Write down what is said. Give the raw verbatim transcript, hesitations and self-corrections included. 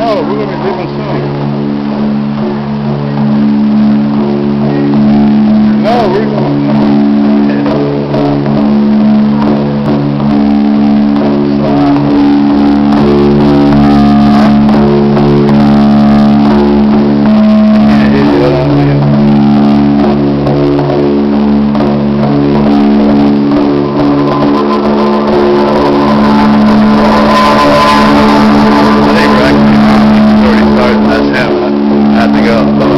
No, we're going to be leaving soon. No, we're going to... I have to go.